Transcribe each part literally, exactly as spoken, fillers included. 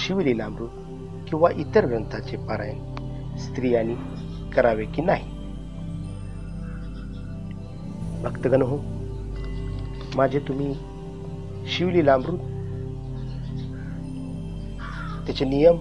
शिवलीलामृत किंवा इतर ग्रंथाचे पारायण स्त्रियांनी करावे की नाही? भक्तगण हो, माझे तुम्ही शिवलीलामृत, त्याचे नियम,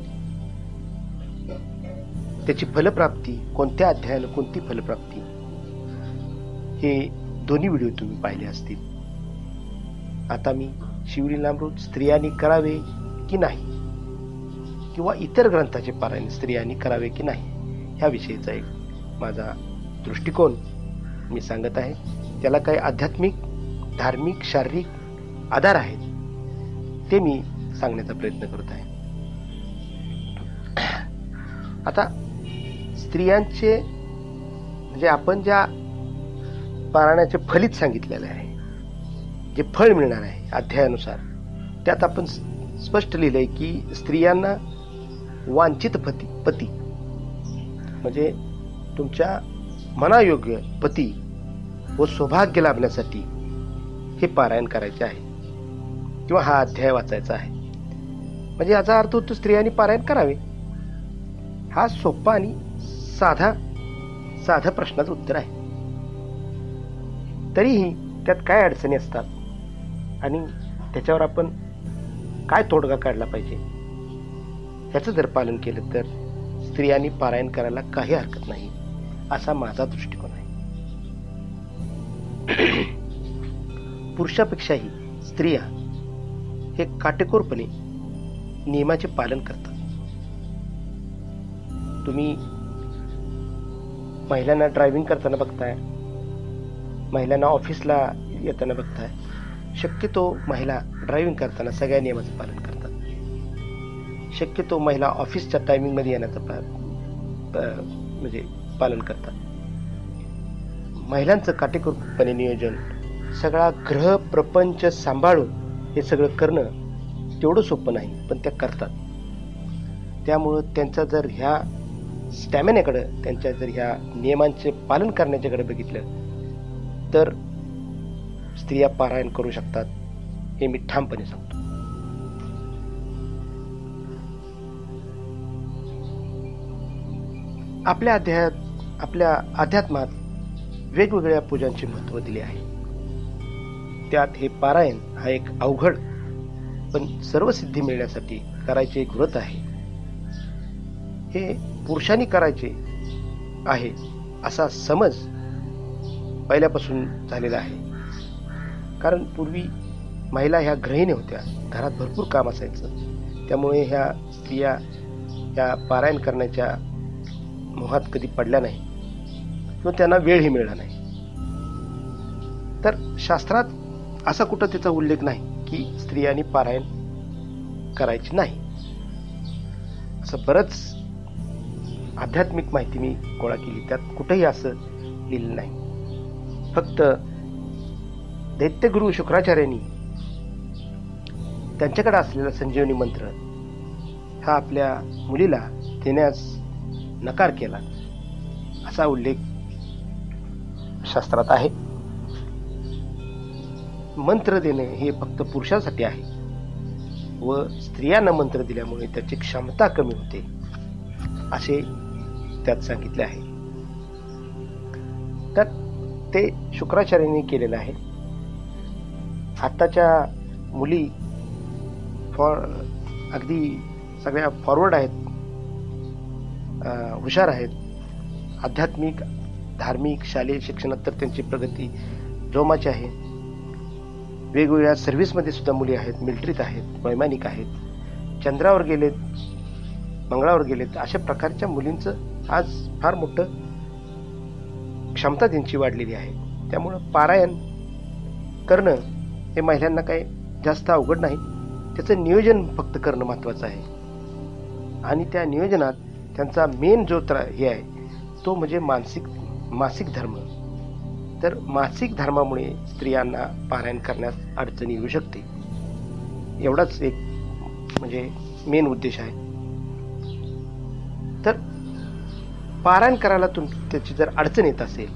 त्याची फलप्राप्ती, कोणत्या अध्यायाला कोणती फलप्राप्ती, हे दोन्ही व्हिडिओ तुम्ही पाहिले असतील. आता मी शिवलीलामृत स्त्रियांनी करावे की नाही किंवा इतर ग्रंथाचे पारायण स्त्रियांनी करावे की नाही ह्या विषयीचा एक माझा दृष्टिकोन मी सांगत आहे. त्याला काही आध्यात्मिक, धार्मिक, शारीरिक आधार आहेत ते मी सांगण्याचा प्रयत्न करत आहे. आता स्त्रियांचे म्हणजे आपण ज्या पारायणाचे फलित सांगितलेले आहे, जे फळ मिळणार आहे अध्यायानुसार, त्यात आपण स्पष्ट लिहिलंय की स्त्रियांना वांछित पती पती म्हणजे तुमच्या मनायोग्य पती व सौभाग्य लाभण्यासाठी हे पारायण करायचे आहे किंवा हा अध्याय वाचायचा आहे. म्हणजे याचा अर्थ होतो स्त्रियांनी पारायण करावे. हा सोपा आणि साधा साधा प्रश्नाचं उत्तर आहे. तरीही त्यात काय अडचणी असतात आणि त्याच्यावर आपण काय तोडगा काढला पाहिजे याचं जर पालन केलं तर स्त्रियांनी पारायण करायला काही हरकत नाही, असा माझा दृष्टिकोन आहे. पुरुषापेक्षाही स्त्रिया हे काटेकोरपणे नियमाचे पालन करतात. तुम्ही महिलांना ड्रायव्हिंग करताना बघताय, महिलांना ऑफिसला येताना बघताय. शक्यतो महिला ड्रायव्हिंग करताना सगळ्या नियमाचं पालन करतात. शक्यतो महिला ऑफिसच्या टायमिंगमध्ये येण्याचं म्हणजे पालन करतात. महिलांचं काटेकोरपणे नियोजन, सगळा ग्रह प्रपंच सांभाळून हे सगळं करणं तेवढं सोपं नाही, पण त्या करतात. त्यामुळं त्यांचा जर ह्या स्टॅमिनाकडं, त्यांच्या जर ह्या नियमांचे पालन करण्याच्याकडे बघितलं तर स्त्रिया पारायण करू शकतात, हे मी ठामपणे सांगतो. आपल्या अध्यायात, आपल्या अध्यात्मात वेगवेगळ्या पूजांचे महत्त्व दिले आहे. त्यात हे पारायण हा एक अवघड पण सर्व सिद्धी मिळण्यासाठी करायचे एक व्रत आहे. हे पुरुषांनी करायचे आहे असा समज पहिल्यापासून झालेला आहे. कारण पूर्वी महिला ह्या गृहिणी होत्या, घरात भरपूर काम असायचं. त्यामुळे ह्या स्त्रिया ह्या पारायण करण्याच्या मोहात कधी पडल्या नाही किंवा त्यांना वेळही मिळाला नाही. तर शास्त्रात असा कुठं त्याचा उल्लेख नाही की स्त्रियांनी पारायण करायची नाही. असं बरंच आध्यात्मिक माहिती मी गोळा केली, त्यात कुठेही असं लिहिलं नाही. फक्त दैत्यगुरु शुक्राचार्यांनी त्यांच्याकडे असलेला संजीवनी मंत्र हा आपल्या मुलीला देण्यास नकार केला असा उल्लेख शास्त्रात आहे. मंत्र देणे हे फक्त पुरुषांसाठी आहे व स्त्रियांना मंत्र दिल्यामुळे त्याची क्षमता कमी होते असे त्यात सांगितले आहे. तर ते शुक्राचार्यांनी केलेलं आहे. आत्ताच्या मुली फॉर अगदी सगळ्या फॉरवर्ड आहेत, हुशार आहेत. आध्यात्मिक, धार्मिक, शालेय शिक्षणात तर त्यांची प्रगती जोमाची आहे. वेगवेगळ्या सर्व्हिसमध्ये सुद्धा मुली आहेत, मिलिटरीत आहेत, वैमानिक आहेत, चंद्रावर गेलेत, मंगळावर गेलेत. अशा प्रकारच्या मुलींचं आज फार मोठं क्षमता त्यांची वाढलेली आहे. त्यामुळं पारायण करणं हे महिलांना काही जास्त अवघड नाही. त्याचं नियोजन फक्त करणं महत्त्वाचं आहे. आणि त्या नियोजनात त्यांचा मेन जो त्र हे आहे तो म्हणजे मानसिक मासिक धर्म. तर मासिक धर्मामुळे स्त्रियांना पारायण करण्यास अडचणी येऊ शकते. एवढाच एक म्हणजे मेन उद्देश आहे. तर पारायण करायला तुम त्याची जर अडचण येत असेल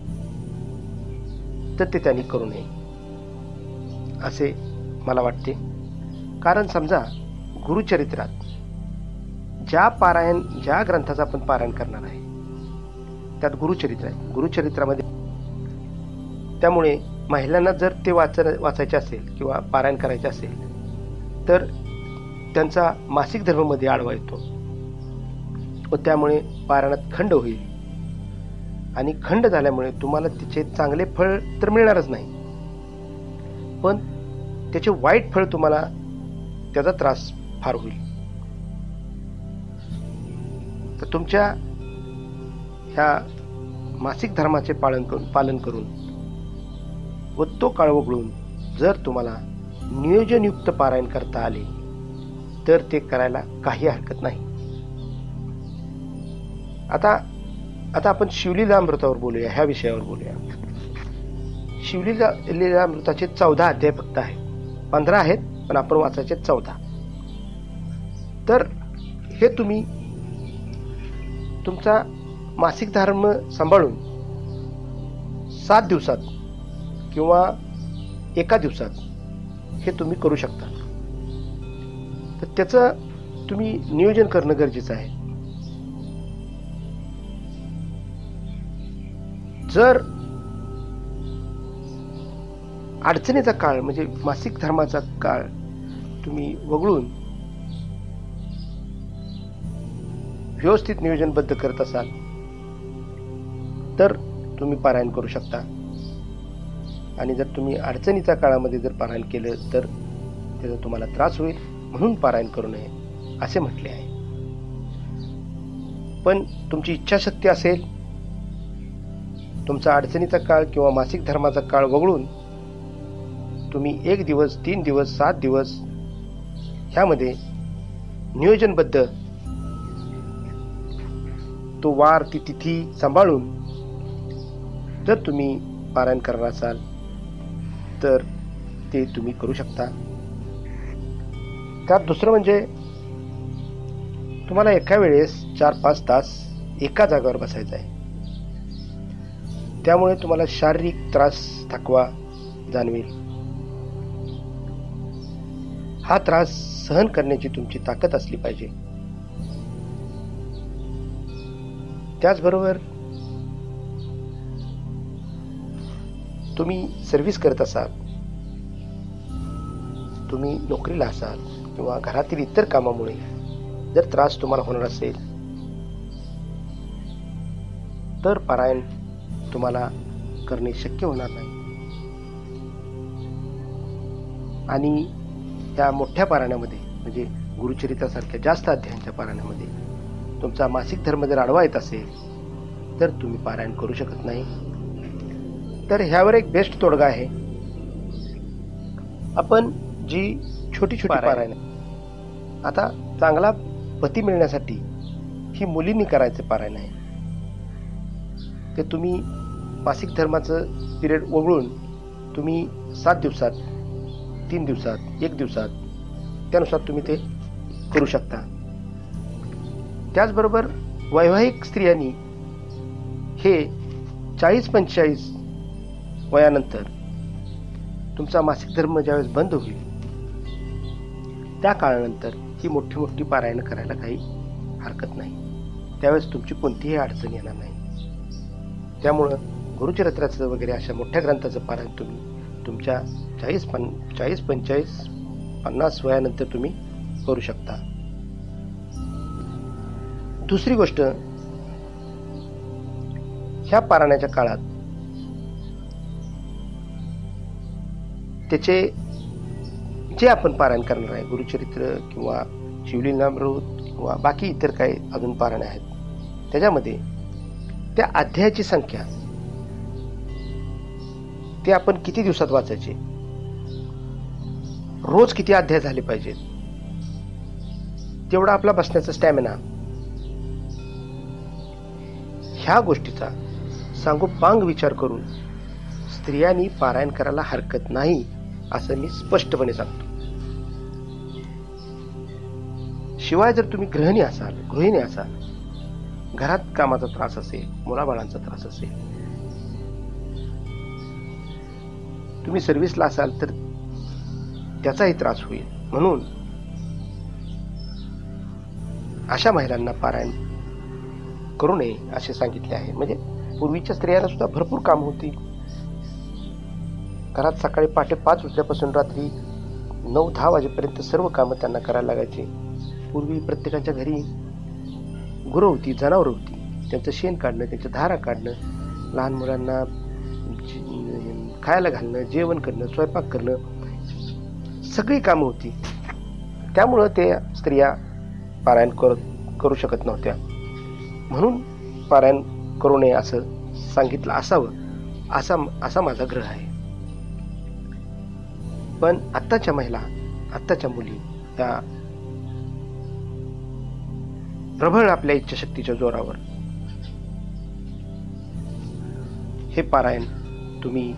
तर ते त्यांनी करू नये असे मला वाटते. कारण समजा गुरुचरित्रात ज्या पारायण ज्या ग्रंथाचं आपण पारायण करणार आहे त्यात गुरुचरित्र आहे. गुरुचरित्रामध्ये त्यामुळे महिलांना जर ते वाच वाचायचे असेल किंवा पारायण करायचे असेल तर त्यांचा मासिक धर्मामध्ये आडवा येतो व त्यामुळे पारायणात खंड होईल आणि खंड झाल्यामुळे तुम्हाला तिचे चांगले फळ तर मिळणारच नाही, पण त्याचे वाईट फळ तुम्हाला त्याचा त्रास फार होईल. तर तुमच्या ह्या मासिक धर्माचे पालन करून पालन करून व तो काळ वगळून जर तुम्हाला नियोजनयुक्त पारायण करता आले तर ते करायला काही हरकत नाही. आता आता आपण शिवलीलामृतावर बोलूया, ह्या विषयावर बोलूया. शिवलीला लीलामृताचे चौदा अध्याय फक्त आहेत. पंधरा आहेत पण आपण वाचायचे चौदा. तर हे तुम्ही तुमचा मासिक धर्म सांभाळून सात दिवसात किंवा एका दिवसात हे तुम्ही करू शकता. तर त्याचं तुम्ही नियोजन करणं गरजेचं आहे. जर अडचणीचा काळ म्हणजे मासिक धर्माचा काळ तुम्ही वगळून व्यवस्थित नियोजनबद्ध करत असाल तर तुम्ही पारायण करू शकता. आणि जर तुम्ही अडचणीच्या काळामध्ये जर पारायण केलं तर त्याचा तुम्हाला त्रास होईल, म्हणून पारायण करू नये असे म्हटले आहे. पण तुमची इच्छाशक्ती असेल, तुमचा अडचणीचा काळ किंवा मासिक धर्माचा काळ वगळून तुम्ही एक दिवस, तीन दिवस, सात दिवस ह्यामध्ये नियोजनबद्ध तो वार, ती तिथी सांभाळून जर तुम्ही पारायण करणार असाल तर ते तुम्ही करू शकता. त्यात दुसरं म्हणजे तुम्हाला एका वेळेस चार पाच तास एका जागेवर बसायचं आहे. त्यामुळे तुम्हाला शारीरिक त्रास, थकवा जाणवेल. हा त्रास सहन करण्याची तुमची ताकद असली पाहिजे. त्याचबरोबर तुम्ही सर्व्हिस करत असाल, तुम्ही नोकरीला असाल किंवा घरातील इतर कामामुळे जर त्रास तुम्हाला होणार असेल तर पारायण तुम्हाला करणे शक्य होणार नाही. आणि त्या मोठ्या पारायणामध्ये म्हणजे गुरुचरित्रासारख्या जास्त अध्यायांच्या पारायणामध्ये तुमचा मासिक धर्म जर आडवा येत असेल तर तुम्ही पारायण करू शकत नाही. तर ह्यावर एक बेस्ट तोडगा आहे. आपण जी छोटी छोटी पारायण, आता चांगला पती मिळण्यासाठी ही मुलींनी करायचं पारायण आहे. ते तुम्ही मासिक धर्माचं पिरियड वगळून तुम्ही सात दिवसात, तीन दिवसात, एक दिवसात त्यानुसार तुम्ही ते करू शकता. त्याचबरोबर वैवाहिक स्त्रियांनी हे चाळीस पंचेचाळीस वयानंतर तुमचा मासिक धर्म ज्यावेळेस बंद होईल त्या काळानंतर ही मोठी मोठी पारायण करायला काही हरकत नाही. त्यावेळेस तुमची कोणतीही अडचण येणार नाही. त्यामुळं गुरुचरित्राचं वगैरे अशा मोठ्या ग्रंथाचं पारायण तुम्ही तुमच्या चाळीस पन चाळीस पंचेचाळीस पन्नास वयानंतर तुम्ही करू शकता. दुसरी गोष्ट, ह्या पारायणाच्या काळात त्याचे जे आपण पारायण करणार आहे, गुरुचरित्र किंवा शिवलीलामृत किंवा बाकी इतर काही अजून पारायण आहेत, त्याच्यामध्ये त्या अध्यायाची संख्या ते आपण किती दिवसात वाचायचे, रोज किती अध्याय झाले पाहिजेत, तेवढा आपला बसण्याचा स्टॅमिना, ह्या गोष्टीचा सांगोपांग विचार करून स्त्रियांनी पारायण करायला हरकत नाही असं मी स्पष्टपणे सांगतो. शिवाय जर तुम्ही गृहिणी असाल गृहिणी असाल घरात कामाचा त्रास असेल, मुलाबाळांचा त्रास असेल, तुम्ही सर्व्हिसला असाल तर त्याचाही त्रास होईल. म्हणून अशा महिलांना पारायण करू नये असे सांगितले आहे. म्हणजे पूर्वीच्या स्त्रियांना सुद्धा भरपूर काम होती. घरात सकाळी पहाटे पाच वाजल्यापासून रात्री नऊ दहा वाजेपर्यंत सर्व कामं त्यांना करायला लागायची. पूर्वी प्रत्येकाच्या घरी गुरं होती, जनावरं होती. त्यांचं शेण काढणं, त्यांच्या धारा काढणं, लहान मुलांना खायला घालणं, जेवण करणं, स्वयंपाक करणं, सगळी कामं होती. त्यामुळं ते स्त्रिया पारायण कर करू शकत नव्हत्या. म्हणून पारायण करू नये असं सांगितलं असावं असा असा माझा ग्रह आहे. पण आत्ताच्या महिला, आत्ताच्या मुली त्या प्रबळ आपल्या इच्छाशक्तीच्या जोरावर हे पारायण तुम्ही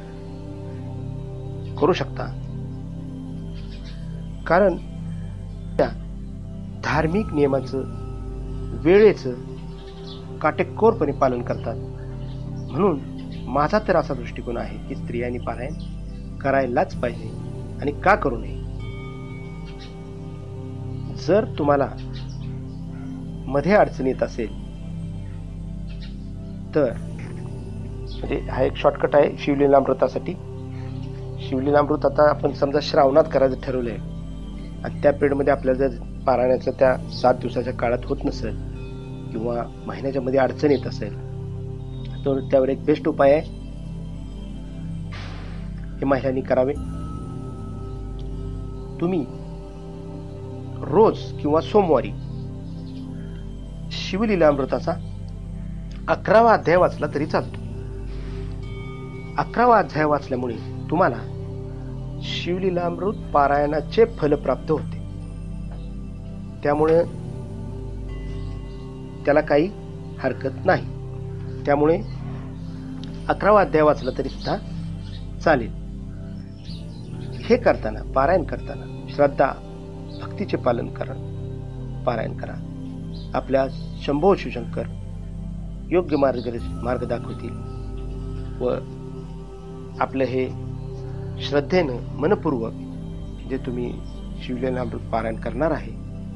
करू शकता. कारण त्या धार्मिक नियमाचं, वेळेचं काटेकोरपणे पालन करतात. म्हणून माझा तर असा दृष्टिकोन आहे की स्त्रियांनी पारायण करायलाच पाहिजे. आणि का करू नये? जर तुम्हाला मध्ये अडचण येत असेल तर म्हणजे हा एक शॉर्टकट आहे शिवलीलामृतासाठी. शिवलीलामृत आता आपण समजा श्रावणात करायचं ठरवलंय आणि त्या पिरियडमध्ये आपल्याला जर पारायणाचं त्या सात दिवसाच्या काळात होत नसेल किंवा महिन्याच्या मध्ये अडचण येत असेल तर त्यावर एक बेस्ट उपाय आहे, हे महिलांनी करावे. तुम्ही रोज किंवा सोमवारी शिवलीलामृताचा अकरावा अध्याय वाचला तरी चालतो. अकरावा अध्याय वाचल्यामुळे तुम्हाला शिवलीलामृत पारायणाचे फल प्राप्त होते. त्यामुळे त्याला काही हरकत नाही. त्यामुळे अकरावा अध्याय वाचला तरी सुद्धा चालेल. हे करताना, पारायण करताना श्रद्धा भक्तीचे पालन करा, पारायण करा. आपल्या शंभो शिवशंकर योग्य मार्ग मार्ग दाखवतील व आपलं हे श्रद्धेनं मनपूर्वक जे तुम्ही शिवलीलामृत पारायण करणार आहे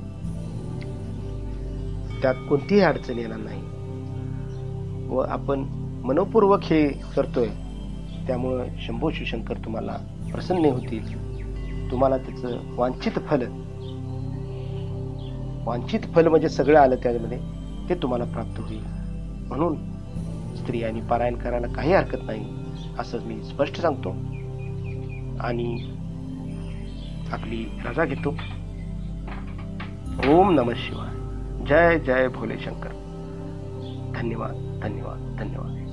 त्यात कोणतीही अडचण येणार नाही व आपण मनपूर्वक हे करतोय त्यामुळं शंभो शिवशंकर तुम्हाला प्रसन्न होतील. तुम्हाला त्याचं वांछित फल, वांछित फल म्हणजे सगळं आलं त्यामध्ये, ते तुम्हाला प्राप्त होईल. म्हणून स्त्रियांनी पारायण करायला काही हरकत नाही असं मी स्पष्ट सांगतो आणि आपली रजा घेतो. ओम नमः शिवाय. जय जय भोले शंकर. धन्यवाद, धन्यवाद, धन्यवाद.